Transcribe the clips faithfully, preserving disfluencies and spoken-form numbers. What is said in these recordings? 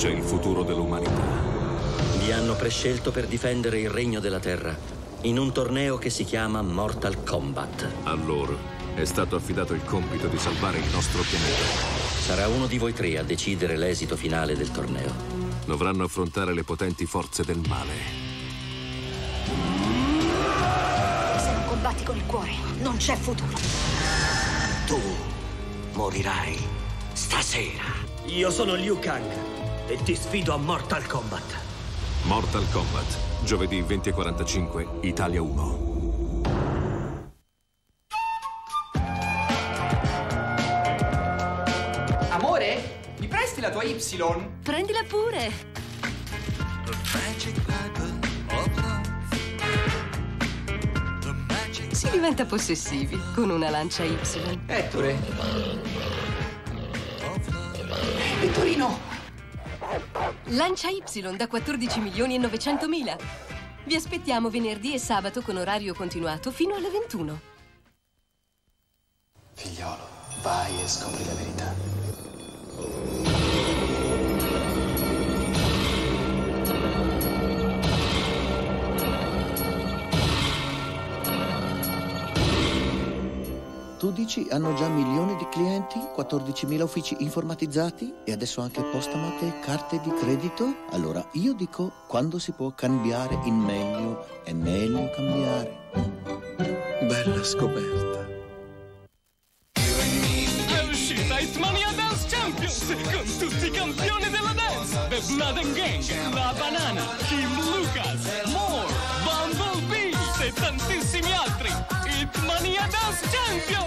C'è il futuro dell'umanità. Vi hanno prescelto per difendere il regno della Terra in un torneo che si chiama Mortal Kombat. A loro è stato affidato il compito di salvare il nostro pianeta. Sarà uno di voi tre a decidere l'esito finale del torneo. Dovranno affrontare le potenti forze del male. Se non combatti con il cuore, non c'è futuro. Tu morirai stasera. Io sono Liu Kang e ti sfido a Mortal Kombat. Mortal Kombat, giovedì venti e quarantacinque, Italia uno. Amore, mi presti la tua Y? Prendila pure. Si diventa possessivi con una lancia Y. Ettore. Vittorino. Lancia Y da quattordici milioni e novecentomila. Vi aspettiamo venerdì e sabato con orario continuato fino alle ventuno. Figliolo, vai e scopri la verità. Tu dici hanno già milioni di clienti, quattordicimila uffici informatizzati e adesso anche postamate e carte di credito? Allora io dico, quando si può cambiare in meglio, è meglio cambiare. Bella scoperta. È uscita Hitmania Dance Champions con tutti i campioni della dance. The Blood and Gang, La Banana, Kim Lucas, Moore, Bumblebee e tantissimi altri. Hitmania Dance Champions!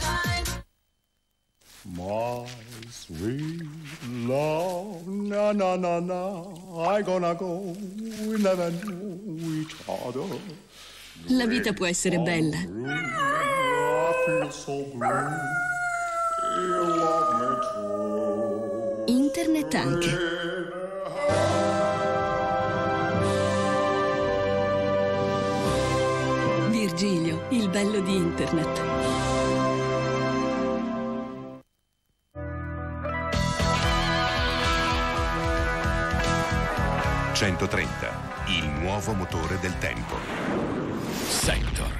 My sweet love, na na na na, I gonna go, we never knew each other. La vita può essere bella. I feel so blue, you love me too. Internet anche. Virgilio, il bello di Internet. centotrenta, il nuovo motore del tempo. Sector.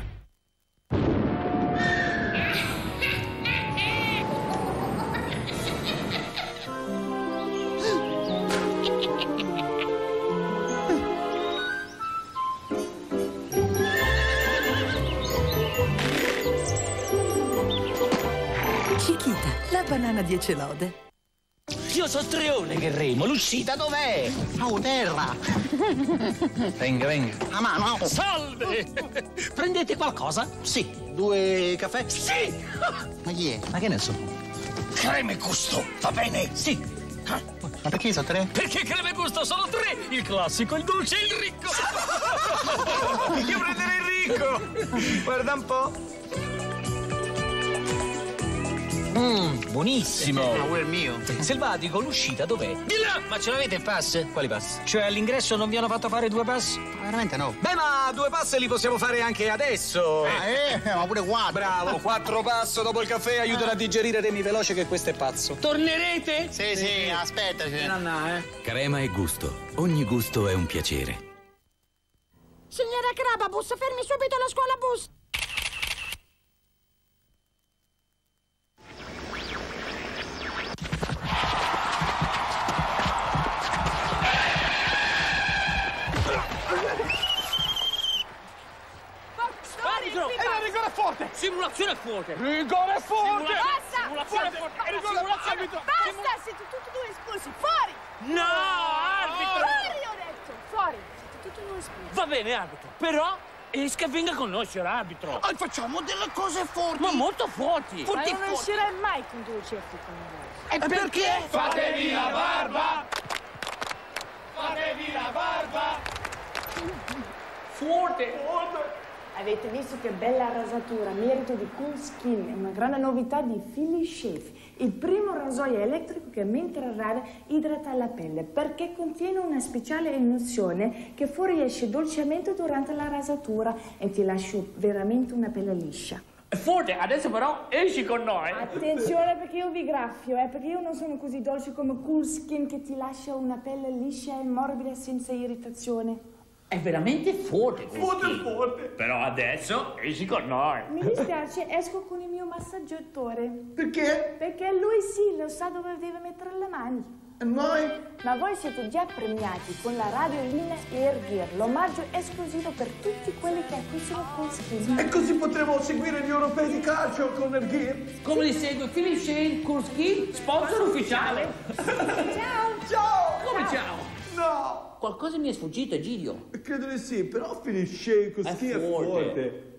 Chiquita, la banana dieci lode. Io so tre ore che remo, l'uscita dov'è? Oh, terra! Venga, venga. A mano! Salve! Prendete qualcosa? Sì. Due caffè? Sì! Ma chi è? Ma che ne so? Creme gusto, va bene? Sì. Ma perché sono tre? Perché creme gusto sono tre! Il classico, il dolce e il ricco! Io prenderei il ricco! Guarda un po'. Mmm, buonissimo! Ma è mio. Selvatico, l'uscita dov'è? Di là! Ma ce l'avete il pass? Quali passi? Cioè all'ingresso non vi hanno fatto fare due pass? Ma veramente no. Beh, ma due passi li possiamo fare anche adesso. Ah, eh? Ma pure qua. Bravo, quattro passo dopo il caffè aiutano a digerire Remi veloce che questo è pazzo. Tornerete? Sì, sì, sì, aspettaci. No, no, eh. Crema e gusto. Ogni gusto è un piacere. Signora Crababus, fermi subito la scuola bus. Forte! Simulazione forte! Rigore forte! Basta! Simulazione forte! Rigore forte! Basta! Siete tutti e due espulsi! Fuori! No, arbitro! Fuori, ho detto! Fuori! Siete tutti e due espulsi! Va bene, arbitro, però esca e venga con noi, signor arbitro! Oh, facciamo delle cose forti! Ma molto forti! Ma non uscirai mai con due certi con noi! E perché? Fatevi la barba! Fatevi la barba! Forte! Forte! Avete visto che bella rasatura, merito di Cool Skin, è una grande novità di Philly Shave, il primo rasoio elettrico che mentre rada idrata la pelle perché contiene una speciale emulsione che fuoriesce dolcemente durante la rasatura e ti lascia veramente una pelle liscia. Forte, adesso però esci con noi. Attenzione perché io vi graffio, eh, perché io non sono così dolce come Cool Skin che ti lascia una pelle liscia e morbida senza irritazione. È veramente forte. Forte, forte. Però adesso esci con noi. Mi dispiace, esco con il mio massaggiatore. Perché? Perché lui sì, lo sa dove deve mettere le mani. E noi? Ma voi siete già premiati con la radiolina Airgear, l'omaggio esclusivo per tutti quelli che acquistano Cool Skin. E così potremo seguire gli europei di calcio con Airgear. Come li segue Philip Shane, Cool Skin, sponsor ufficiale. Ciao! Ciao! Come ciao? No! Qualcosa mi è sfuggito, Egidio. Credo di sì, però finisce così È è forte. forte.